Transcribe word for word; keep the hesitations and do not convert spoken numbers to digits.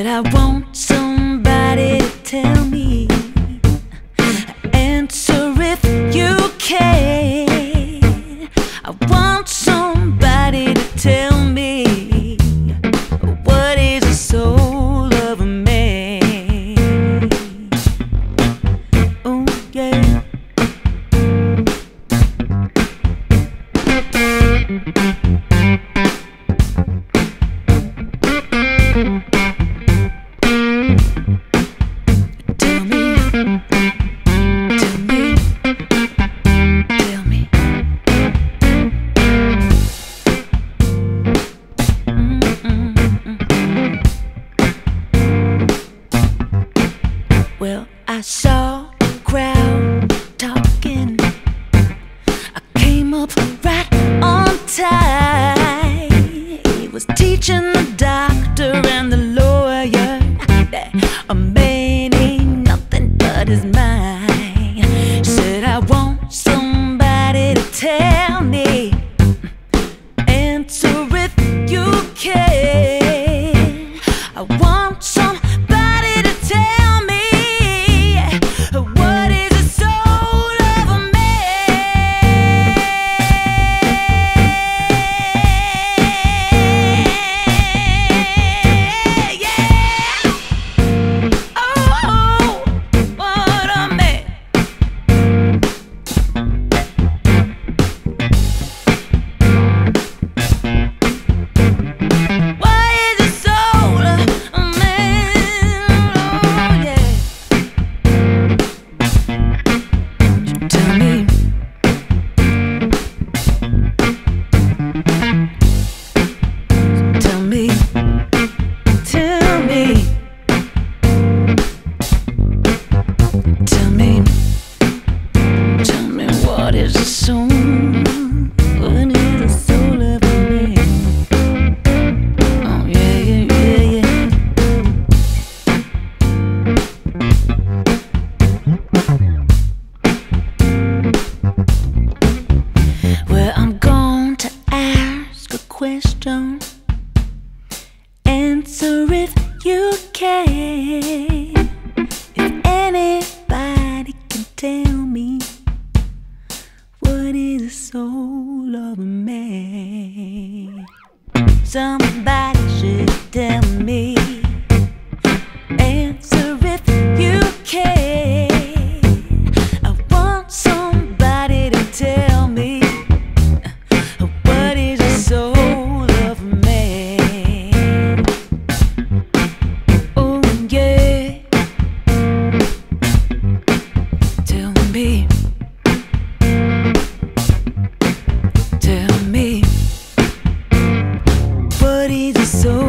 I want somebody to tell me. Answer if you can. I want somebody to tell me, what is the soul of a man? Oh yeah. Tell me, tell me, tell me. Mm-mm-mm. Well, I saw a crowd talking. I came up right on time. He was teaching the doctor and the lawyer that a man ain't nothing but his mind. Said, I want somebody to tell me. Answer if you can. I want somebody to tell me, what is the soul of a man? Yeah. Oh, what a man. What is the soul of a man? Oh yeah. Tell me. Tell me. Tell me. Tell me. Tell me, what is the soul? What is the soul of a man? Oh yeah, yeah, yeah, yeah. Well, I'm going to ask a question. Answer if you can. If anybody can tell me, what is the soul of a man? Somebody should tell me. Answer if you can. I want somebody to tell me, what is the soul of a man? Oh yeah. Tell me. Tell me, what is the soul